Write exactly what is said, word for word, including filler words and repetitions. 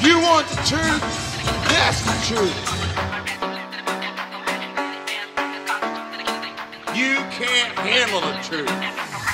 You want the truth? That's the truth. You can't handle the truth.